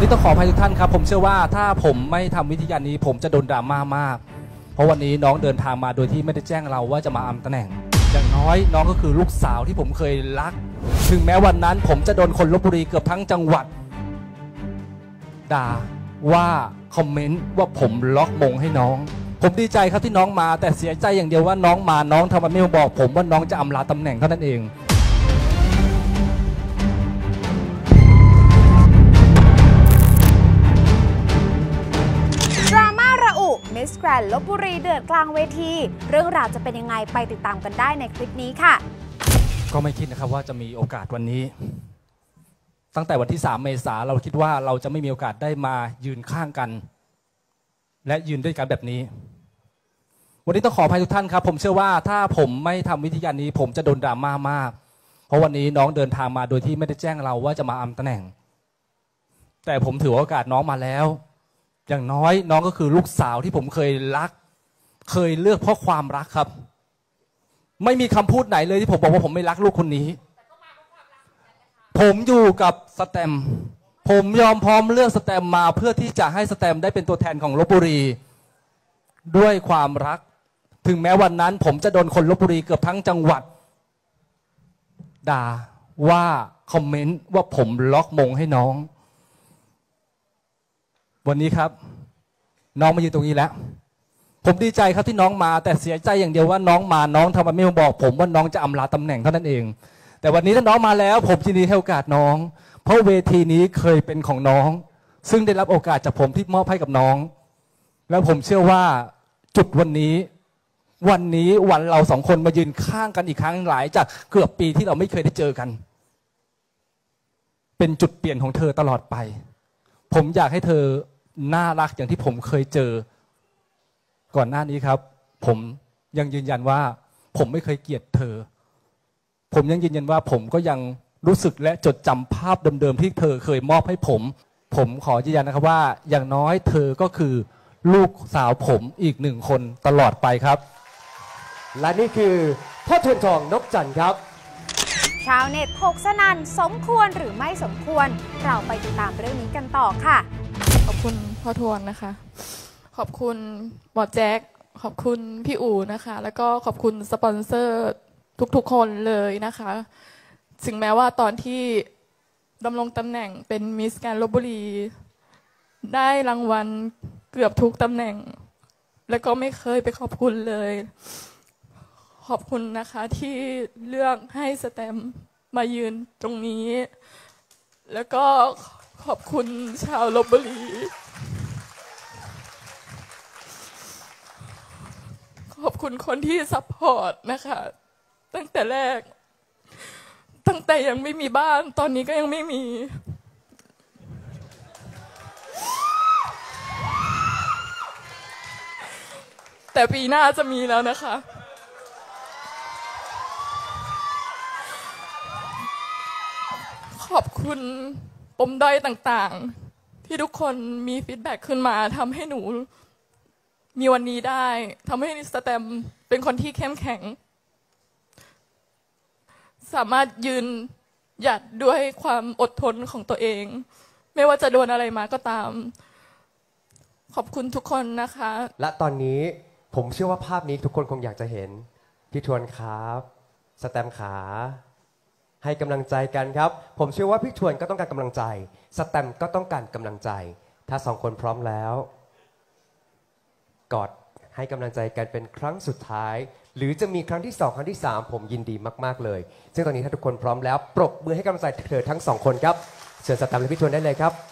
วันนี้ต้องขออภัยทุกท่านครับผมเชื่อว่าถ้าผมไม่ทำวิธีการนี้ผมจะโดนดราม่ามากเพราะวันนี้น้องเดินทางมาโดยที่ไม่ได้แจ้งเราว่าจะมาอำตำแหน่งอย่างน้อยน้องก็คือลูกสาวที่ผมเคยรักถึงแม้วันนั้นผมจะโดนคนลพบุรีเกือบทั้งจังหวัดด่าว่าคอมเมนต์ว่าผมล็อกมงให้น้องผมดีใจครับที่น้องมาแต่เสียใจอย่างเดียวว่าน้องมาน้องทำไมไม่มาบอกผมว่าน้องจะอำลาตำแหน่งเท่านั้นเองดราม่าระอุมิสแกรนด์ลพบุรีเดือดกลางเวทีเรื่องราวจะเป็นยังไงไปติดตามกันได้ในคลิปนี้ค่ะก็ไม่คิดนะครับว่าจะมีโอกาสวันนี้ตั้งแต่วันที่3 เมษายนเราคิดว่าเราจะไม่มีโอกาสได้มายืนข้างกันและยืนด้วยกันแบบนี้วันนี้ต้องขออภัยทุกท่านครับผมเชื่อว่าถ้าผมไม่ทำวิธีการนี้ผมจะโดนดราม่ามากเพราะวันนี้น้องเดินทางมาโดยที่ไม่ได้แจ้งเราว่าจะมาอำตำแหน่งแต่ผมถือโอกาสน้องมาแล้วอย่างน้อยน้องก็คือลูกสาวที่ผมเคยรักเคยเลือกเพราะความรักครับไม่มีคำพูดไหนเลยที่ผมบอกว่าผมไม่รักลูกคนนี้ผมอยู่กับสแตมผมยอมพร้อมเลือกสแตมมาเพื่อที่จะให้สแตมได้เป็นตัวแทนของลพบุรีด้วยความรักถึงแม้วันนั้นผมจะโดนคนลพบุรีเกือบทั้งจังหวัดด่าว่าคอมเมนต์ว่าผมล็อกมงให้น้องวันนี้ครับน้องมาอยู่ตรงนี้แล้วผมดีใจครับที่น้องมาแต่เสียใจอย่างเดียวว่าน้องมาน้องทำไมไม่มาบอกผมว่าน้องจะอำลาตำแหน่งเท่านั้นเองแต่วันนี้ถ้าน้องมาแล้วผมยินดีให้โอกาสน้องเพราะเวทีนี้เคยเป็นของน้องซึ่งได้รับโอกาสจากผมที่มอบให้กับน้องแล้วผมเชื่อว่าจุดวันเราสองคนมายืนข้างกันอีกครั้งหลายจากเกือบปีที่เราไม่เคยได้เจอกันเป็นจุดเปลี่ยนของเธอตลอดไปผมอยากให้เธอน่ารักอย่างที่ผมเคยเจอก่อนหน้านี้ครับผมยังยืนยันว่าผมไม่เคยเกลียดเธอผมยังยืนยันว่าผมก็ยังรู้สึกและจดจำภาพเดิมๆที่เธอเคยมอบให้ผมขอยืนยันนะครับว่าอย่างน้อยเธอก็คือลูกสาวผมอีก1 คนตลอดไปครับและนี่คือพ่อทวนทองนพจันทร์ครับชาวเน็ตถกสนั่นสมควรหรือไม่สมควรเราไปติดตามเรื่องนี้กันต่อค่ะขอบคุณพ่อทวนนะคะขอบคุณบอสแจ็คขอบคุณพี่อู๋นะคะแล้วก็ขอบคุณสปอนเซอร์ทุกๆคนเลยนะคะถึงแม้ว่าตอนที่ดำรงตำแหน่งเป็นมิสแกรนด์ลพบุรีได้รางวัลเกือบทุกตำแหน่งแล้วก็ไม่เคยไปขอบคุณเลยขอบคุณนะคะที่เลือกให้สแตมมายืนตรงนี้แล้วก็ขอบคุณชาวลพบุรีขอบคุณคนที่ซัพพอร์ตนะคะตั้งแต่แรกตั้งแต่ยังไม่มีบ้านตอนนี้ก็ยังไม่มีแต่ปีหน้าจะมีแล้วนะคะขอบคุณปมด้อยต่างๆที่ทุกคนมีฟีดแบ็กขึ้นมาทำให้หนูมีวันนี้ได้ทำให้สแตมเป็นคนที่เข้มแข็งสามารถยืนหยัดด้วยความอดทนของตัวเองไม่ว่าจะโดนอะไรมาก็ตามขอบคุณทุกคนนะคะและตอนนี้ผมเชื่อว่าภาพนี้ทุกคนคงอยากจะเห็นพี่ทวนครับสแตมขาให้กำลังใจกันครับผมเชื่อว่าพี่ทวนก็ต้องการกำลังใจสแตมก็ต้องการกำลังใจถ้า2 คนพร้อมแล้วกอดให้กำลังใจกันเป็นครั้งสุดท้ายหรือจะมีครั้งที่2 ครั้งที่3ผมยินดีมากๆเลยซึ่งตอนนี้ถ้าทุกคนพร้อมแล้วปรบมือให้กำลังใจเธอทั้ง2 คนครับเชิญสแตมและพี่ทวนได้เลยครับ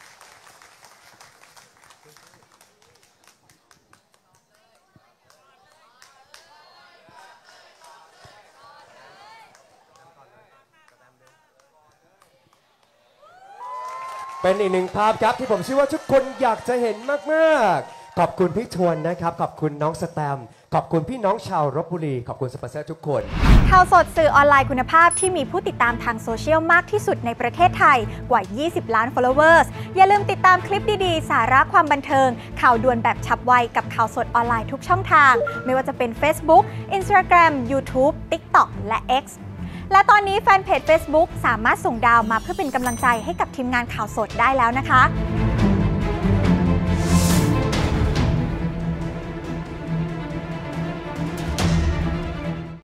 เป็นอีก1 ภาพครับที่ผมเชื่อว่าทุกคนอยากจะเห็นมากๆขอบคุณพี่ทวนนะครับขอบคุณน้องสแตมขอบคุณพี่น้องชาวลพบุรีขอบคุณสปอนเซอร์ทุกคนข่าวสดสื่อออนไลน์คุณภาพที่มีผู้ติดตามทางโซเชียลมากที่สุดในประเทศไทยกว่า20 ล้าน followers อย่าลืมติดตามคลิปดีๆสาระความบันเทิงข่าวด่วนแบบฉับไวกับข่าวสดออนไลน์ทุกช่องทางไม่ว่าจะเป็น Facebook Instagram YouTube TikTok และ X และตอนนี้แฟนเพจ Facebook สามารถส่งดาวมาเพื่อเป็นกำลังใจให้กับทีมงานข่าวสดได้แล้วนะคะ